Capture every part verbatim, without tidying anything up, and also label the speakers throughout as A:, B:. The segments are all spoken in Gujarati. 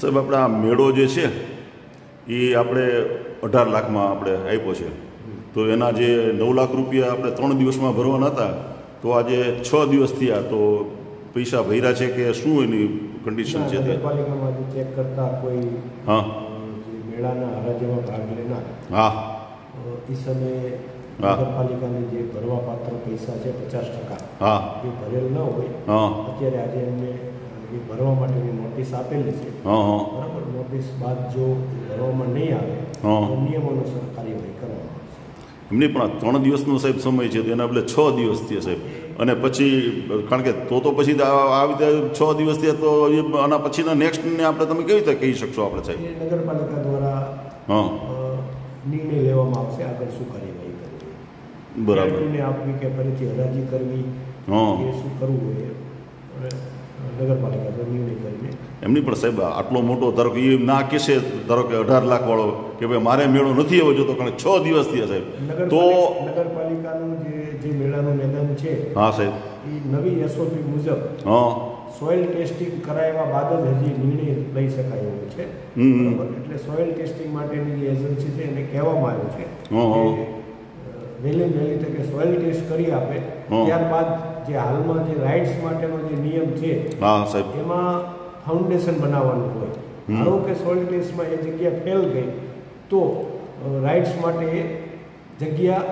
A: સાહેબ આપણે આ મેળો જે છે એ આપણે અઢાર લાખમાં આપણે આપ્યો છે, તો એના જે નવ લાખ રૂપિયા આપણે ત્રણ દિવસમાં ભરવાના હતા, તો આજે છ દિવસ થયા, તો પૈસા ભર્યા છે કે શું એની કન્ડિશન છે?
B: નગરપાલિકામાં ચેક કરતા કોઈ
A: હા
B: મેળાના હરાજીમાં ભાગ લેનાર
A: હા
B: એ સમયે નગરપાલિકાને જે ભરવા પાત્ર પૈસા છે પચાસ ટકા
A: હા
B: એ ભરેલ ન હોય,
A: હા
B: અત્યારે આજે એમને એ ભરવા માટેની નોટિસ આપેલી છે.
A: હા હા
B: બરાબર, નોટિસ બાદ જો ભરવામાં નહીં આવે તો નિયમ અનુસાર કાર્યવાહી કરવામાં આવશે.
A: એમની પણ ત્રણ દિવસનો સાહેબ સમય છે, તો એના બદલે છ દિવસ થયા સાહેબ. અને પછી કારણ કે તો તો પછી આવી રીતે છ દિવસ થયા, તો આના પછીના નેક્સ્ટને આપણે તમે કેવી રીતે કહી શકશો આપણે સાહેબ?
B: એ નગરપાલિકા દ્વારા
A: હા
B: નિર્ણય લેવામાં આવશે આગળ શું કાર્યવાહી કરવી,
A: બરાબર
B: ને આપવી કે ફરીથી હરાજી કરવી
A: હા
B: કે શું કરવું હોય નગરપાલિકા દ્વારા નિર્ણય કરીને.
A: એમની પણ સાહેબ આટલો મોટો ધારો કે એ ના કહેશે, ધારો કે અઢાર લાખ વાળો કે ભાઈ મારે મેળો નથી આવવો જોતો, કારણ કે છ દિવસ થયા સાહેબ, તો
B: નગરપાલિકાનું જે જે મેળાનું મેદાન છે
A: હા સાહેબ
B: એ નવી એસઓપી મુજબ
A: હા
B: સોઇલ ટેસ્ટિંગ કરાવ્યા બાદ જ હજી નિર્ણય લઈ શકાય એવું છે. બરાબર, એટલે સોઇલ ટેસ્ટિંગ માટેની જે એજન્સી છે એને કહેવામાં આવ્યું છે કે વહેલી વહેલી તકે સોઇલ ટેસ્ટ કરી આપે, ત્યારબાદ જે હાલમાં જે રાઇટ્સ માટેનો જે નિયમ છે
A: હા સાહેબ
B: એમાં ફાઉન્ડેશન બનાવવાનું હોય. ધારો કે સોઇલ ટેસ્ટમાં એ જગ્યા ફેલ ગઈ તો રાઇટ્સ માટે એ જગ્યા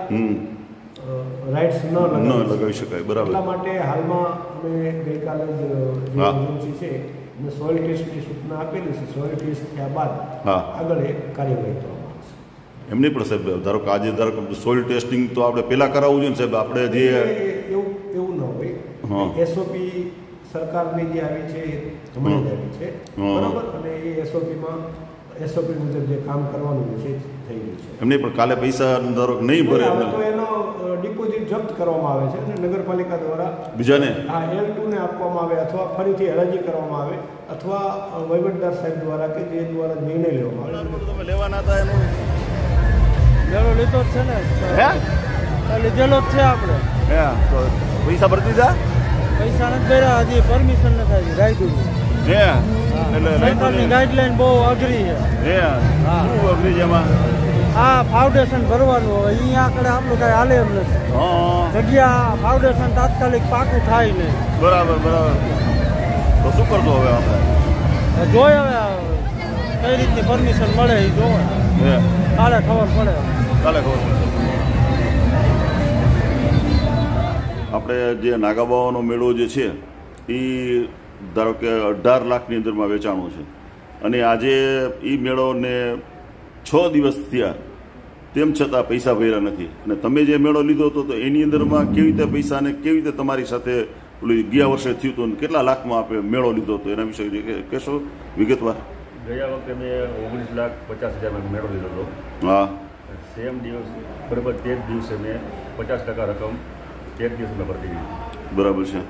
B: રાઇટ્સ ન
A: લગાવી શકાય. બરાબર,
B: એટલા માટે હાલમાં અમે ગઈકાલે જ જે એજન્સી છે એને સોઇલ ટેસ્ટની સૂચના આપેલી છે. સોઇલ ટેસ્ટ થયા બાદ આગળ એ કાર્યવાહી કરવામાં આવશે.
A: એમની પણ સાહેબ ધારો કે આજે ધારો કે સોઇલ ટેસ્ટિંગ તો આપણે પહેલાં કરાવવું જોઈએ ને સાહેબ, આપણે જે
B: એવું એવું ન હોય. એસઓપી સરકારની જે આવી છે એ હમણાં જ આવી છે, બરાબર, અને એ એસઓપીમાં એસઓપી મુજબ જે કામ કરવાનું છે થઈ ગયું છે.
A: એમને પણ કાલે પૈસા ધારો કે નહીં ભરે
B: તો એનો ડિપોઝિટ જપ્ત કરવામાં આવે છે અને નગરપાલિકા દ્વારા
A: બીજાને
B: હા એલ ટુ ને આપવામાં આવે, અથવા ફરીથી હરાજી કરવામાં આવે, અથવા વહીવટદાર સાહેબ દ્વારા કે જે દ્વારા નિર્ણય લેવામાં આવે.
A: તમે લેવાના હતા એનું
C: મેળો લીધો જ છે ને?
A: હે
C: લીધેલો જ છે આપણે.
A: હે તો પૈસા ભરતી જા
C: પૈસા નથી ભર્યા, હજી પરમિશન નથી આવી રાખ્યું.
A: હે એટલે
C: સરકારની ગાઈડલાઈન બહુ અઘરી છે.
A: હે શું અઘરી છે એમાં?
C: આ ફાઉન્ડેશન ભરવાનું હોય, અહીંયા આગળ આપણું કાંઈ હાલે એમ નથી. જગ્યા ફાઉન્ડેશન તાત્કાલિક પાકું થાય નહીં.
A: બરાબર બરાબર, તો શું કરશો હવે આપણે?
C: જોઈ હવે કઈ રીતની પરમિશન મળે એ જોવે, કાલે ખબર પડે.
A: કાલે ખબર પડે. આપણે જે નાગાબાવાનો મેળો જે છે એ ધારો કે અઢાર લાખની અંદરમાં વેચાણો છે, અને આજે એ મેળોને છ દિવસ થયા તેમ છતાં પૈસા ભર્યા નથી. અને તમે જે મેળો લીધો હતો તો એની અંદરમાં કેવી રીતે પૈસા ને કેવી રીતે તમારી સાથે પેલું ગયા વર્ષે થયું હતું, કેટલા લાખમાં આપણે મેળો લીધો હતો એના વિશે કહેશો વિગતવાર?
D: ગયા વખતે મેં ઓગણીસ લાખ પચાસ હજારમાં મેળો લીધો હતો.
A: હા,
D: સેમ દિવસ બરાબર તે જ દિવસે મેં પચાસ ટકા રકમ તે જ દિવસમાં ભરતી ગઈ.
A: બરાબર છે.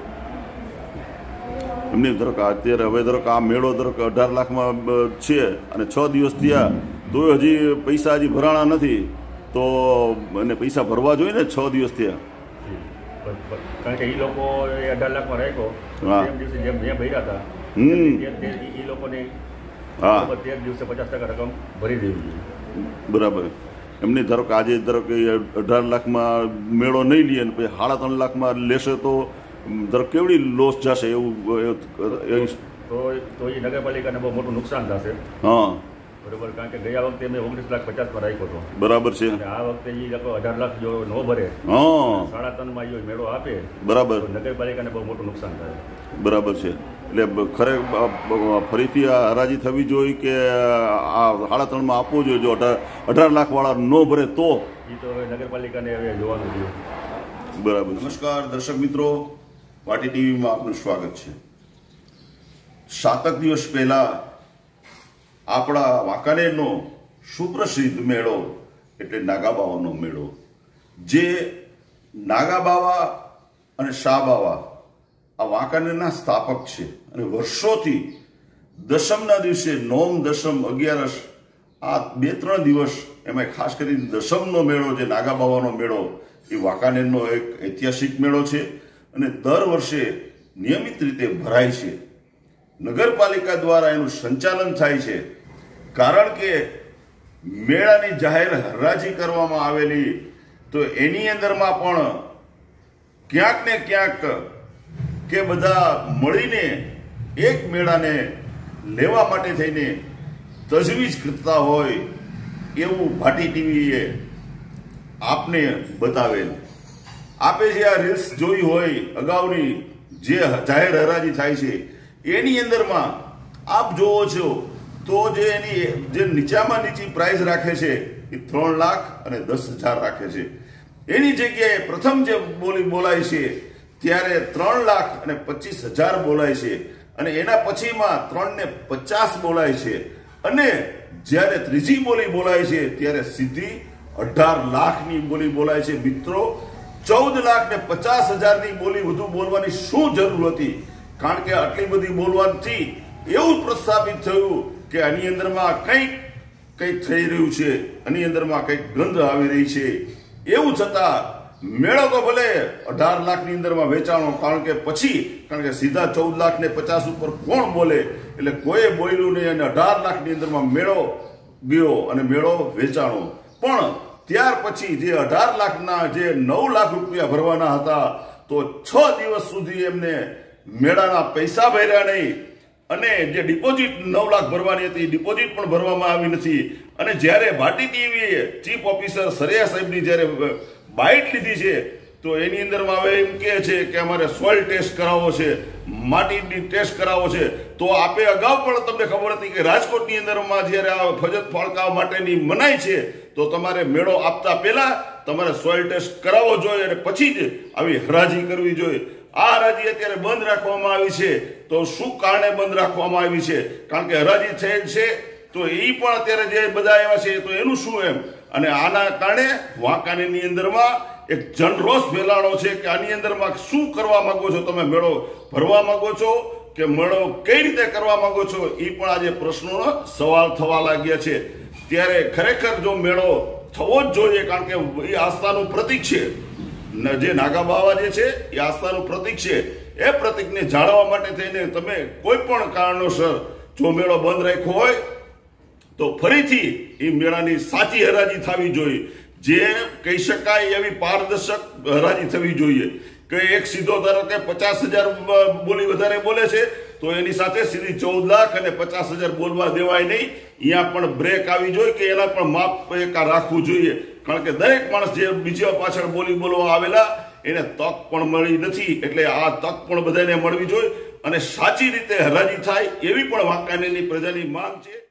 A: એમની ધારો કે અત્યારે હવે ધારો કે આ મેળો ધારો કે અઢાર લાખમાં છે અને છ દિવસ થયા તો હજી પૈસા હજી ભરાણા નથી, તો એને પૈસા ભરવા જોઈએ ને? છ દિવસ થયા
D: કારણ કે એ લોકો એ અઢાર લાખમાં રાખ્યો, તેમ દિવસે જેમ મેં ભર્યા હતા એ લોકોને હા તે જ દિવસે પચાસ ટકા રકમ ભરી દેવી જોઈએ.
A: બરાબર. એમની ધારો કે આજે ધારો કે અઢાર લાખમાં મેળો નહીં લે ને પછી સાડા ત્રણ લાખમાં લેશે તો ધારો કેવડી લોસ જશે એવું
D: તો તો એ નગરપાલિકાને બહુ મોટું નુકસાન થશે.
A: હા
D: બરાબર, કારણ કે ગયા વખતે મેં ઓગણીસ લાખ પચાસમાં રાખ્યો હતો.
A: બરાબર છે.
D: અને આ વખતે એ લોકો અઢાર લાખ જો ન ભરે,
A: હા
D: સાડા ત્રણમાં એ મેળો આપે,
A: બરાબર,
D: નગરપાલિકાને બહુ મોટું નુકસાન થાય.
A: બરાબર છે. એટલે ખરે ફરીથી આ હરાજી થવી જોઈએ કે આ સાડા ત્રણમાં આપવું જોઈએ? જો અઢાર અઢાર લાખ વાળા ન ભરે તો
D: એ તો હવે નગરપાલિકાને હવે જોવાનું છે.
A: બરાબર. નમસ્કાર દર્શક મિત્રો, વાટી ટીવીમાં આપનું સ્વાગત છે. સાતક દિવસ પહેલા આપણા વાંકાનેરનો સુપ્રસિદ્ધ મેળો એટલે નાગાબાવાનો મેળો, જે નાગાબાવા અને શાહબાવા આ વાંકાનેરના સ્થાપક છે અને વર્ષોથી દસમના દિવસે નોમ દસમ અગિયારસ આ બે ત્રણ દિવસ એમાં ખાસ કરીને દસમનો મેળો જે નાગાબાવાનો મેળો એ વાંકાનેરનો એક ઐતિહાસિક મેળો છે અને દર વર્ષે નિયમિત રીતે ભરાય છે. નગરપાલિકા દ્વારા એનું સંચાલન થાય છે, કારણ કે મેળાની જાહેર હરાજી કરવામાં આવેલી તો એની અંદરમાં પણ ક્યાંક ને ક્યાંક કે બધા મળીને એક મેળાને લેવા માટે થઈને તજવીજ કરતા હોય એવું ભાટી ટીવીએ આપને બતાવેલ. આપે જે આ રીલ્સ જોઈ હોય અગાઉની જે જાહેર હરાજી થાય છે એની અંદરમાં આપ જોવો છો તો જે એની જે નીચામાં નીચી પ્રાઇસ રાખે છે એ ત્રણ લાખ અને દસ હજાર રાખે છે. એની જગ્યાએ પ્રથમ જે બોલી બોલાય છે ત્યારે ત્રણ લાખ અને પચીસ હજાર બોલાય છે અને એના પછીમાં ત્રણ ને પચાસ બોલાય છે અને જ્યારે ત્રીજી બોલી બોલાય છે ત્યારે સીધી અઢાર લાખની બોલી બોલાય છે. મિત્રો, ચૌદ લાખ ને પચાસ હજારની બોલી વધુ બોલવાની શું જરૂર હતી? કારણ કે આટલી બધી બોલવાથી એવું પ્રસ્થાપિત થયું કે આની અંદરમાં કંઈક કંઈક થઈ રહ્યું છે, આની અંદરમાં કંઈક ગંધ આવી રહી છે. એવું છતાં મેળો તો ભલે અઢાર લાખની અંદરમાં વેચાણો, કારણ કે પછી કારણ કે સીધા ચૌદ લાખ ને પચાસ ઉપર કોણ બોલે, એટલે કોઈ બોલ્યું નહીં અને અઢાર લાખની અંદરમાં મેળો ગયો અને મેળો વેચાણો. પણ ત્યાર પછી જે અઢાર લાખના જે નવ લાખ રૂપિયા ભરવાના હતા તો છ દિવસ સુધી એમને મેળાના પૈસા ભર્યા નહીં અને જે ડિપોઝિટ નવ લાખ ભરવાની હતી ડિપોઝિટ પણ ભરવામાં આવી નથી. અને જ્યારે ભાટી ટીવીએ ચીફ ઓફિસર સરિયા સાહેબની જ્યારે બાઇટ લીધી છે તો એની અંદરમાં હવે એમ કહે છે કે અમારે સોઇલ ટેસ્ટ કરાવવો છે, માટીની ટેસ્ટ કરાવવો છે. તો આપે અગાઉ પણ તમને ખબર હતી કે રાજકોટની અંદરમાં જ્યારે આ ફજત ફાળકાવા માટેની મનાઈ છે તો તમારે મેળો આપતા પહેલા તમારે સોઇલ ટેસ્ટ કરાવવો જોઈએ અને પછી જ આવી હરાજી કરવી જોઈએ. આ હરાજી અત્યારે બંધ રાખવામાં આવી છે. તો શું કારણે બંધ રાખવામાં આવી છે? કારણ કે હરાજી થયેલ છે તો એ પણ અત્યારે જે બધા આવ્યા છે તો એનું શું એમ? અને આના કારણે વાંકાનેરની અંદરમાં એક જનરોષ ફેલાણો છે કે આની અંદરમાં શું કરવા માંગો છો તમે? મેળો ભરવા માંગો છો કે મેળો કઈ રીતે કરવા માંગો છો? એ પણ આજે પ્રશ્નોનો સવાલ થવા લાગ્યા છે. ત્યારે ખરેખર જો મેળો થવો જ જોઈએ, કારણ કે એ આસ્થાનું પ્રતીક છે. જે નાગા બાવા જે છે એ આસ્થાનું પ્રતીક છે. એ પ્રતીકને જાળવવા માટે થઈને તમે કોઈ પણ કારણોસર જો મેળો બંધ રાખ્યો હોય તો ફરીથી એ મેળાની સાચી હરાજી થવી જોઈએ. જે કહી શકાય એવી પારદર્શક હરાજી થવી જોઈએ કે એક સીધો ધારો કે પચાસ હજાર બોલી વધારે બોલે છે તો એની સાથે સીધી ચૌદ લાખ અને પચાસ હજાર બોલવા દેવાય નહીં. અહીંયા પણ બ્રેક આવી જોઈએ કે એના પણ માપ એક રાખવું જોઈએ, કારણ કે દરેક માણસ જે બીજા પાછળ બોલી બોલવા આવેલા એને તક પણ મળી નથી. એટલે આ તક પણ બધાને મળવી જોઈએ અને સાચી રીતે હરાજી થાય એવી પણ વાંકાનેરની પ્રજાની માંગ છે.